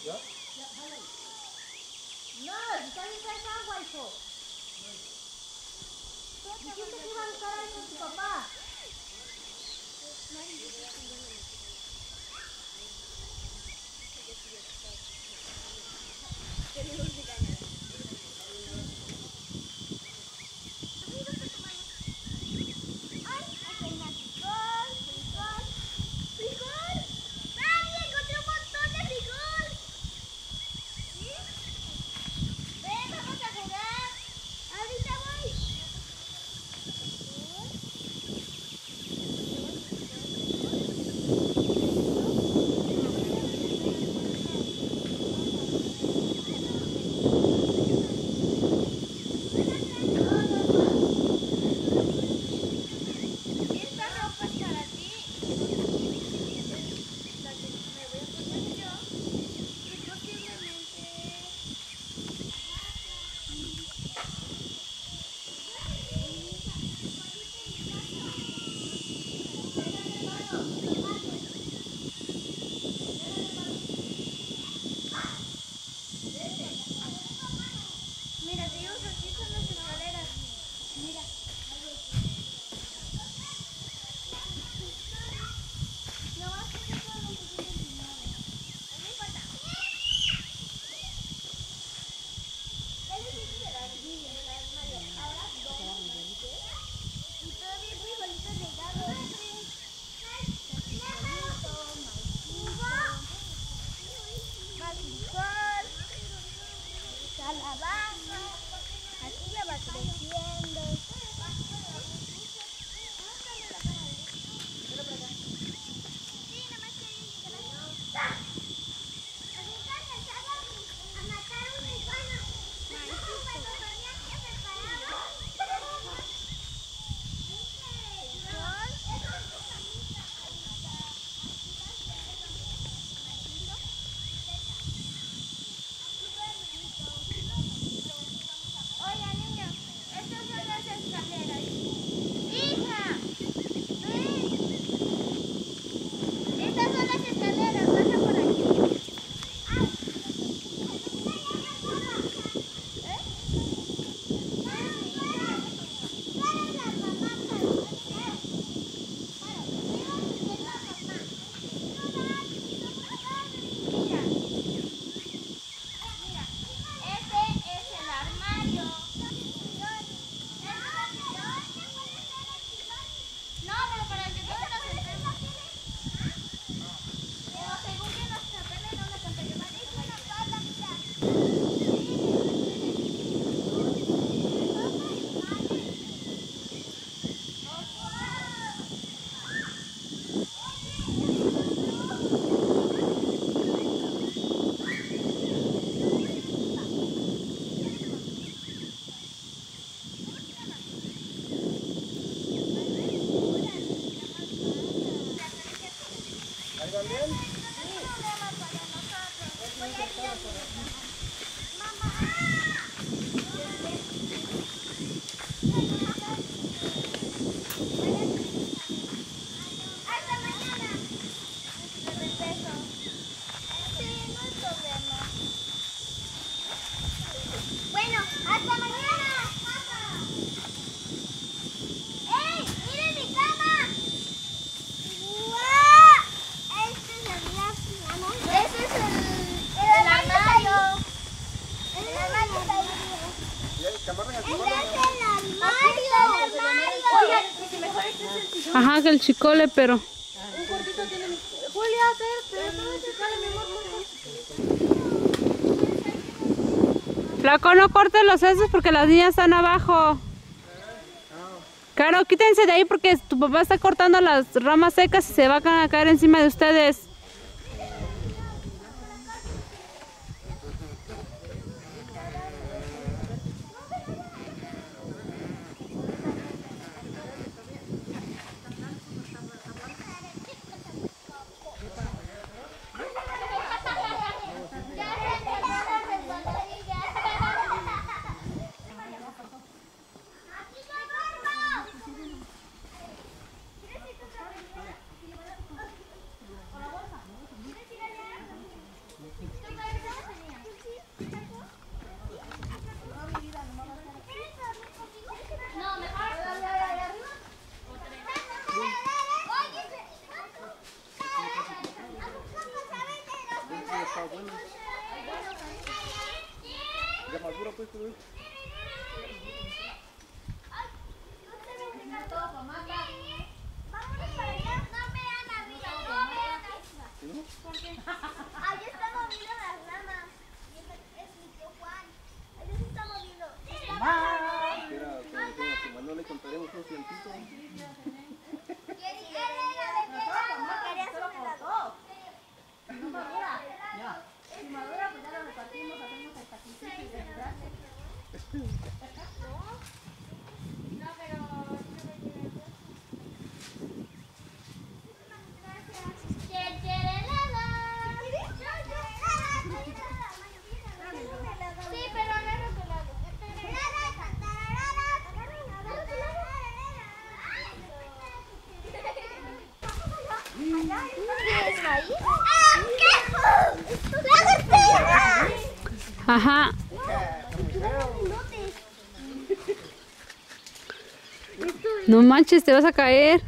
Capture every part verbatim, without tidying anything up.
¿Ya? No, está bien traes agua, hijo. Dijiste que iba a buscar algo con tu papá. Mira, te digo que aquí son las escaleras. Mira. No vas a hacer todo lo que tienes en nada. No importa. Ya le hiciste de la niña, de la armario. Ahora dos. Y todavía muy bonitos regalos. Masicol. Calabaza. Aquí ya va creciendo. Oiga, niña, estas son las escaleras. Hija, ven. Estas son las escaleras, baja por aquí. ¿Eh? Mira, mira, este es el armario. No, pero para que todos nos sentemos. Pero según que nos apenas en una pantalla. ¿Ahí van bien? Hasta mañana. De regreso. Sí, no hay problema. Bueno, hasta mañana. ¡Ey! ¡Miren mi cama! ¡Guau! Este es el armario. Ese es el, el armario. El armario está ahí. ¿Y ahí, camarón aquí? Este es el armario. El armario. Oigan, y si mejor este es el sillón. Ajá, que el chicole, pero... Un cortito tiene mi... Julia, espérate, no me chicale, mi amor, no. Flaco, no cortes los sesos porque las niñas están abajo. Claro, quítense de ahí porque tu papá está cortando las ramas secas y se va a caer encima de ustedes. está bueno. Ya madura pues, pero... Vámonos para allá. No vean arriba, no vean arriba. Ahí está moviendo las ramas. Y eso es mi tío Juan. Ahí se está moviendo. Mira, como a tu mamá le contaremos un cientito. No madura. Ya. Si madura, pues ya lo repartimos, hacemos el paquetito y de verdad. No, pero... Sí, pero no es rotulado. ¿Qué es maíz? Ajá. No manches, te vas a caer.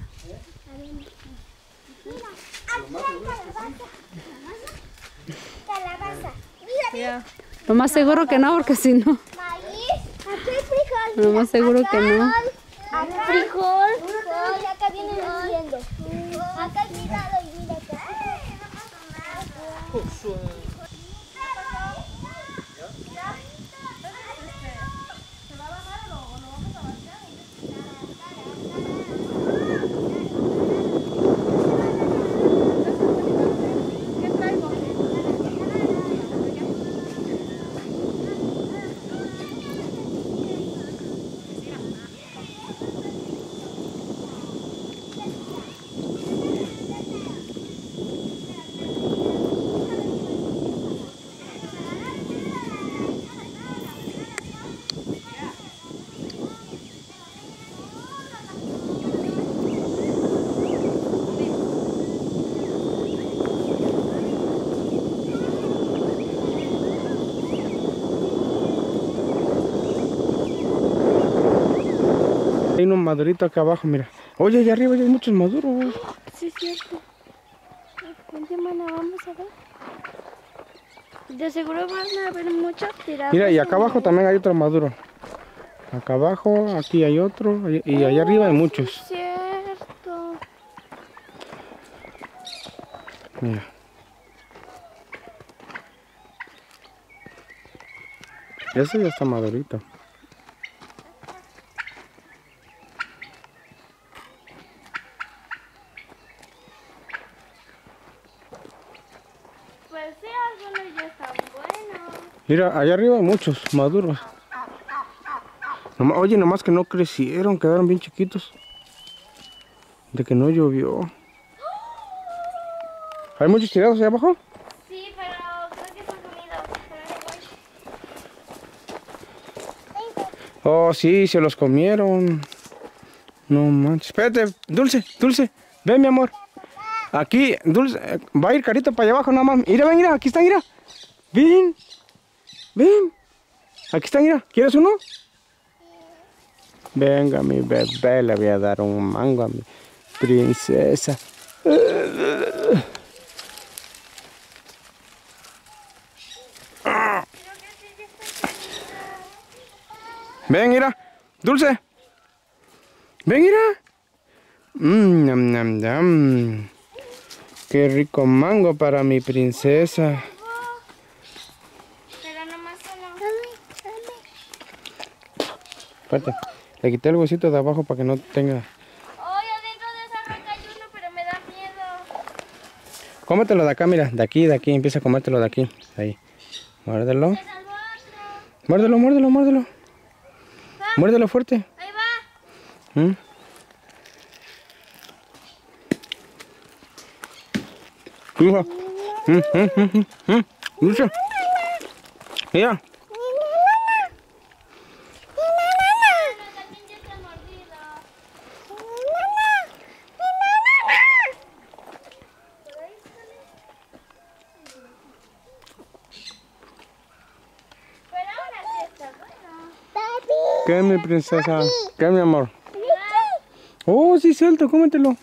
Calabaza. Mira, Lo más seguro que no, porque si no. maíz. Aquí hay frijol. Lo más seguro que no. Acá frijol. Frijol. Acá viene diciendo. Acá hay cuidado y mira acá. Hay unos maduritos acá abajo, mira. Oye, allá arriba ya hay muchos maduros. Sí, es cierto. Vente, mana, vamos a ver. De seguro van a haber muchos tirados. Mira, y acá abajo también hay otro maduro. Acá abajo, aquí hay otro. Y y allá arriba hay muchos. Es cierto. Mira. Ese ya está madurito. Pues sí, algunos ya están buenos. Mira, allá arriba hay muchos maduros. Nomás- oye, nomás que no crecieron, quedaron bien chiquitos. De que no llovió. ¿Hay muchos tirados allá abajo? Sí, pero creo que son comidos. Pero Oh, sí, se los comieron. No manches. Espérate, Dulce, Dulce. Ven, mi amor. Aquí, Dulce. eh, Va a ir Carito para allá abajo nada más. Mira, ven, mira. Aquí está, mira. Ven. Ven. Aquí está, mira. ¿Quieres uno? Venga, mi bebé. Le voy a dar un mango a mi princesa. Ven, mira. Dulce. Ven, mira. Mmm, nam, nam, nam. Qué rico mango para mi princesa. Pero nomás uno. Espérate. Le quité el huesito de abajo para que no tenga... Ay, adentro de esa roca hay uno, pero me da miedo. Cómetelo de acá, mira. De aquí, de aquí. Empieza a comértelo de aquí. Ahí. Muérdelo. Se salvó otro. Muérdelo, muérdelo, muérdelo. Muérdelo fuerte. Ahí va. ¿Mm? Hija. Mm, mm, mm, mm, mm. Dulce. Mira. Pero también ya está mordido. Pero ahora sí está bueno. ¿Qué, mi princesa? ¿Qué, mi amor? Oh, sí, cierto. Cómetelo.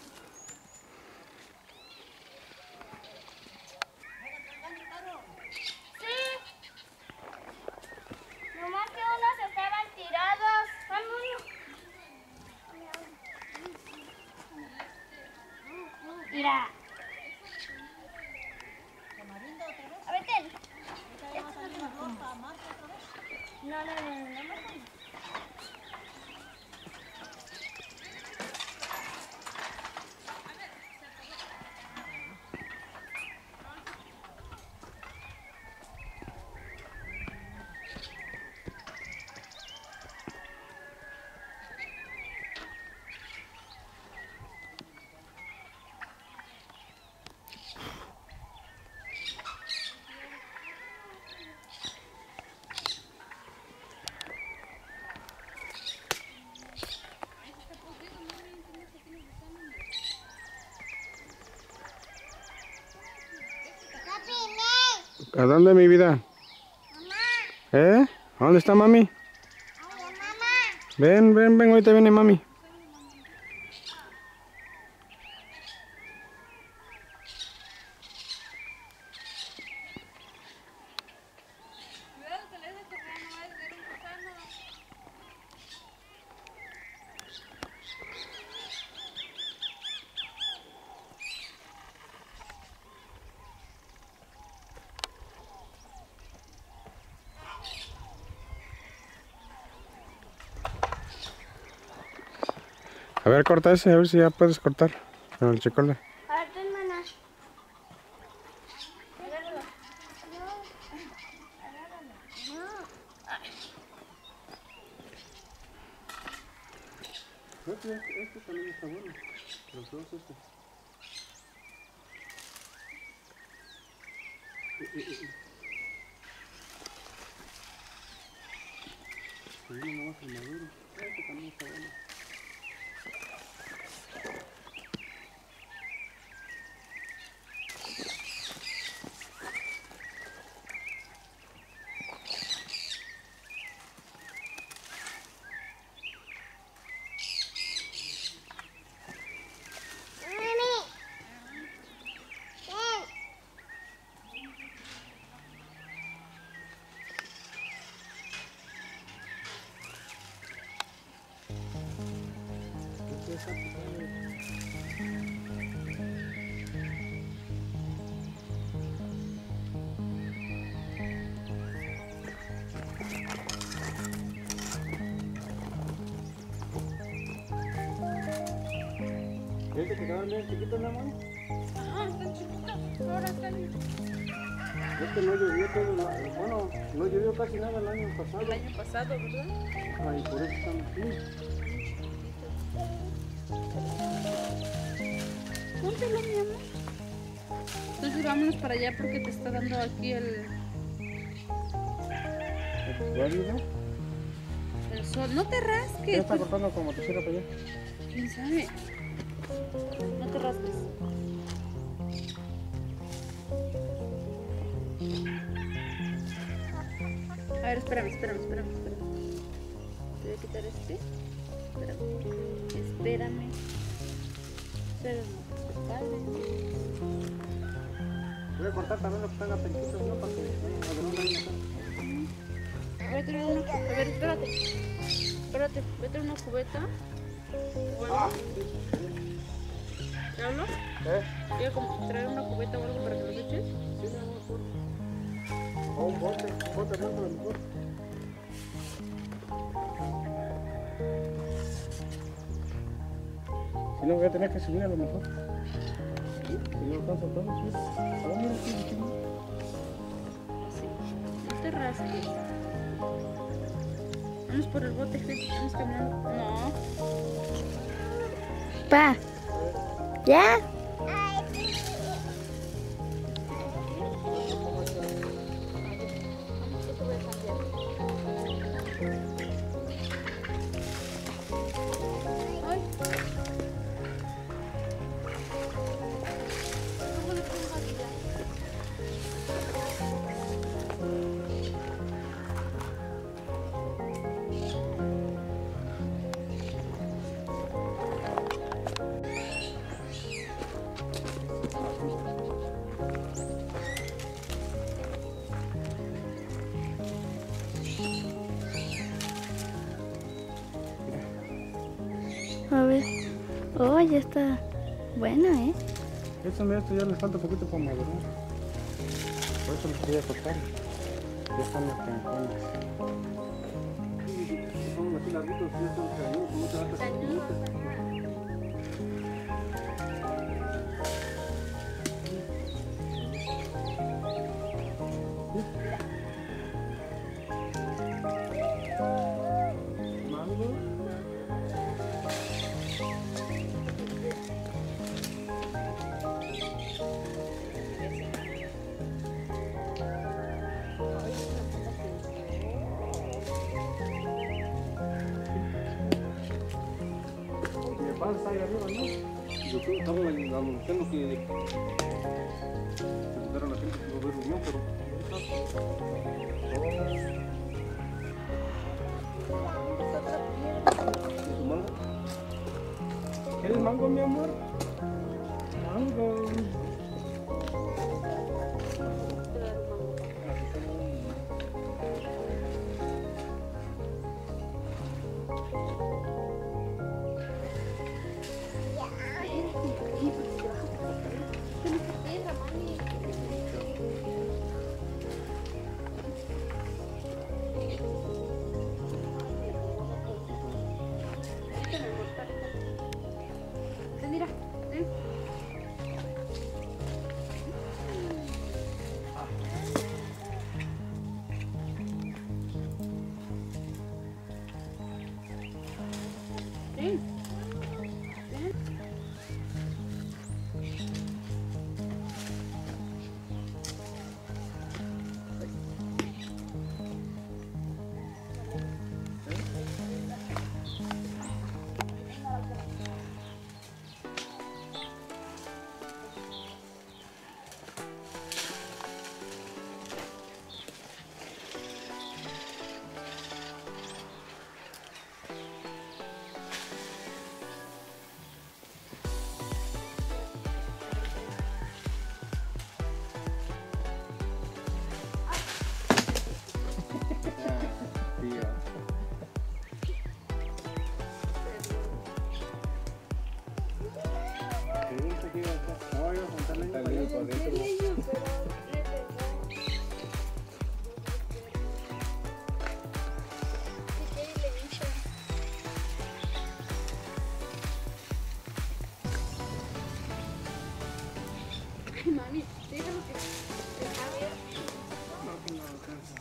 ¿A dónde, mi vida? ¿Eh? ¿A dónde está mami? Ven, ven, ven, ahorita viene mami. A ver, corta ese, a ver si ya puedes cortar con el chicle. A ver, tu hermana. Agárralo. No. Agárralo. No. Este, este también está bueno. Los dos, este. Sí, no va a ser maduro. Este también está bueno. ¿Este que quedaron bien chiquitos, mi amor? Ajá, están chiquitos. Ahora están. Este no llovió todo el año. Bueno, no llovió casi nada el año pasado. El año pasado, ¿verdad? Ay, por eso están así. Póntelo, mi amor. Entonces vámonos para allá porque te está dando aquí el, ¿Válido? el sol. No te Ya rasques. está Pues, cortando como te para allá. ¿quién sabe? No te rasques. A ver, espérame, espérame, espérame, espérame. Te voy a quitar este. Espérame. Espérame. Espérame. Voy a cortar también los que están apenitos, ¿no? Para que no no vayan acá. A ver, trae una, a ver, espérate. Espérate, vete a una cubeta. Bueno. ¿Te hablo? ¿Eh? Voy a como traer una cubeta o algo para que los eches. Sí, mi amor, por. O un bote, un bote blanco a lo mejor. Si no, voy a tener que subir a lo mejor. Si no alcanzo todo, sí. A ver, mira, aquí, aquí. Así. No te rasques. Vamos por el bote, gente. Estamos caminando. No. Pa. ¿Ya? Ay. A ver. Oh, ya está buena, ¿eh? Esto, mira, esto ya les falta un poquito para madurar. Por eso los voy a cortar. Ya están los cancones. Son así larguitos, ya son cañudos, no te va a hacer. Mango. Mi papá está ahí arriba, ¿no? Yo creo que estaba anunciando que se quitaron la gente que no ve reunión, pero ¿Quieres mango, mi amor? Mango. Mira, ven. Ven. Ven. Ay, mami, déjalo que está bien. No, que no alcanza.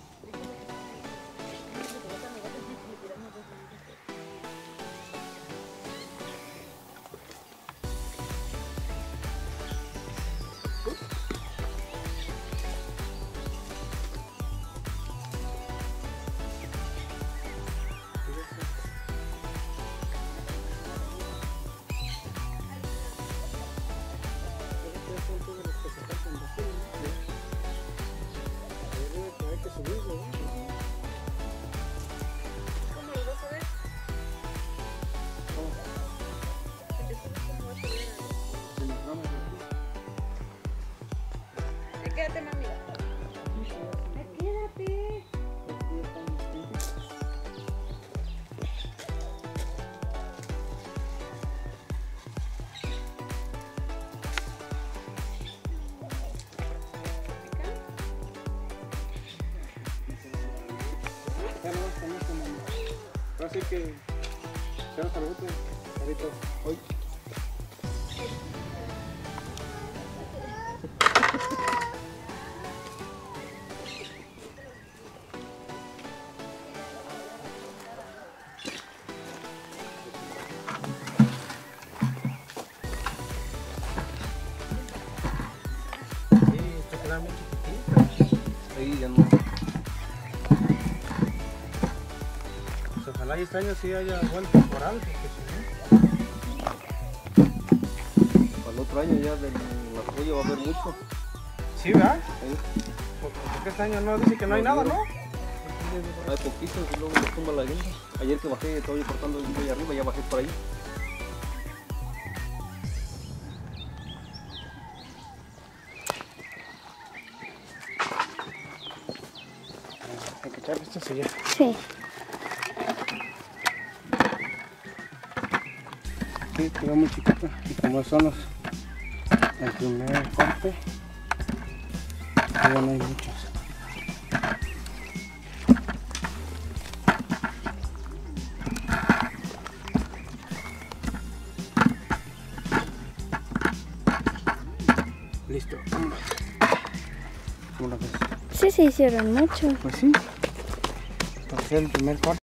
¿Cómo lo vas a ver? Que te subes, ¿cómo vas a ver? Eh, Quédate, mami. Eh, Quédate. Ya no, ya no, ya no. Así que, ya no saludos, ahorita, hoy. Sí, se queda muy chiquitita. Ahí ya no. Pues ojalá y este año sí haya buen temporal, porque si Para el otro año ya del arroyo va a haber mucho. no... Sí, ¿verdad? Ahí. Porque este año no, dice que no hay nada, ¿no? Hay poquitos y luego les tumba la guinda. Ayer que bajé, estaba cortando el de arriba, ya bajé por ahí. Hay que echarle esta silla. Sí. Sí, quedó muy chiquito. Y como son los... el primer corte, ya no hay muchos. Listo. ¿Cómo lo ves? Sí, se hicieron mucho. Pues sí. Entonces el primer corte.